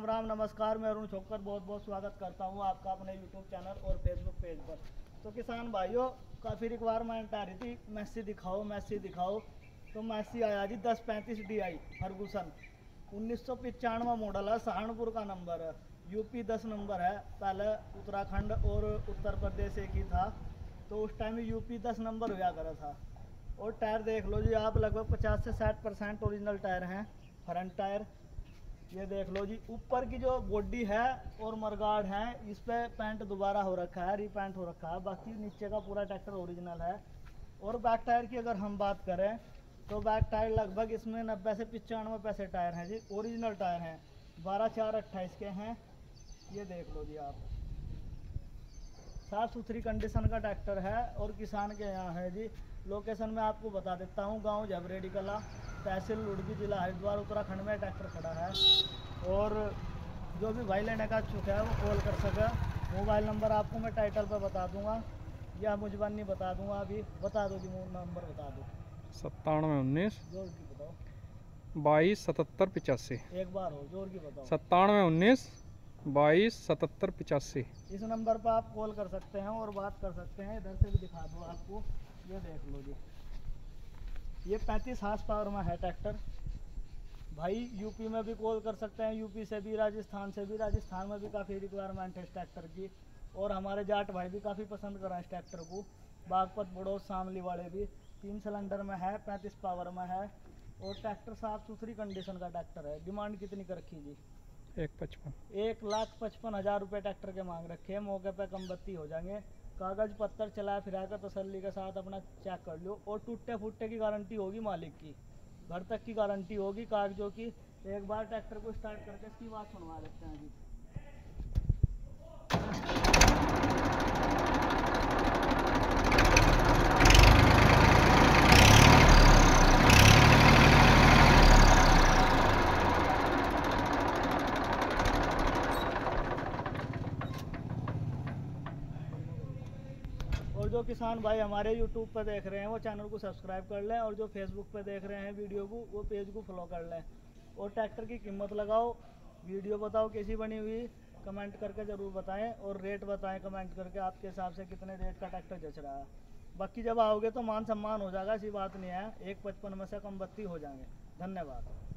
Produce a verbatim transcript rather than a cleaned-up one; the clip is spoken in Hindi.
राम नमस्कार, मैं अरुण छोकर बहुत बहुत स्वागत करता हूं आपका अपने यूट्यूब चैनल और फेसबुक पेज पर। तो किसान भाइयों, काफ़ी रिक्वायरमेंट आ रही थी मैसी दिखाओ मैसी दिखाओ, तो मैसी आया जी दस पैंतीस डी आई फर्गूसन उन्नीस सौ पचानवे मॉडल है, सहारनपुर का नंबर है, यूपी दस नंबर है। पहले उत्तराखंड और उत्तर प्रदेश एक ही था, तो उस टाइम यूपी दस नंबर हुआ करा था। और टायर देख लो जी आप, लगभग पचास से साठ परसेंट ओरिजिनल टायर हैं, फ्रंट टायर। ये देख लो जी, ऊपर की जो बॉडी है और मरगार्ड है, इस पे पेंट दोबारा हो रखा है, रीपेंट हो रखा है, बाकी नीचे का पूरा ट्रैक्टर ओरिजिनल है। और बैक टायर की अगर हम बात करें तो बैक टायर लगभग इसमें नब्बे से पचानवे पैसे टायर हैं जी, ओरिजिनल टायर हैं, बारह चार अट्ठाईस के हैं। ये देख लो जी आप, साफ़ सुथरी कंडीशन का ट्रैक्टर है और किसान के यहाँ है जी। लोकेशन में आपको बता देता हूँ, गांव झबरेडी कला, तहसील लुड़की, जिला हरिद्वार, उत्तराखंड में ट्रैक्टर खड़ा है। और जो भी भाई लेने का इच्छुक है वो कॉल कर सके। मोबाइल नंबर आपको मैं टाइटल पर बता दूंगा या मुझबन नहीं बता दूंगा, अभी बता दो जी, नंबर बता दो। सत्तानवे उन्नीस जोर की बताओ। बाईस सतहत्तर पिचासी। एक बार हो, जोर की बताओ। सत्तानवे उन्नीस बाईस सतहत्तर पिचासी। इस नंबर पर आप कॉल कर सकते हैं और बात कर सकते हैं। इधर से भी दिखा दो आपको, ये देख लो जी, ये पैंतीस हार्स पावर में है ट्रैक्टर। भाई यूपी में भी कॉल कर सकते हैं, यूपी से भी, राजस्थान से भी। राजस्थान में भी काफ़ी रिक्वायरमेंट है इस ट्रैक्टर की, और हमारे जाट भाई भी काफ़ी पसंद कर रहे हैं इस ट्रैक्टर को। बागपत, बड़ौद, शामली वाले भी। तीन सिलेंडर में है, पैंतीस पावर में है, और ट्रैक्टर साफ़ सुथरी कंडीशन का ट्रैक्टर है। डिमांड कितनी कर रखी जी? एक पचपन एक लाख पचपन हज़ार रुपये ट्रैक्टर के मांग रखे हैं। मौके पे कम बत्ती हो जाएंगे। कागज़ पत्तर चला फिरा कर तसल्ली के साथ अपना चेक कर लो, और टूटे फूटे की गारंटी होगी मालिक की, घर तक की गारंटी होगी कागजों की। एक बार ट्रैक्टर को स्टार्ट करके इसकी बात सुनवा लेते हैं जी। और जो किसान भाई हमारे यूट्यूब पर देख रहे हैं वो चैनल को सब्सक्राइब कर लें, और जो फेसबुक पर देख रहे हैं वीडियो को, वो पेज को फॉलो कर लें। और ट्रैक्टर की कीमत लगाओ, वीडियो बताओ कैसी बनी हुई, कमेंट करके ज़रूर बताएं, और रेट बताएं कमेंट करके आपके हिसाब से कितने रेट का ट्रैक्टर जच रहा है। बाकी जब आओगे तो मान सम्मान हो जाएगा, ऐसी बात नहीं है, एक पचपन में से कम बत्ती हो जाएंगे। धन्यवाद।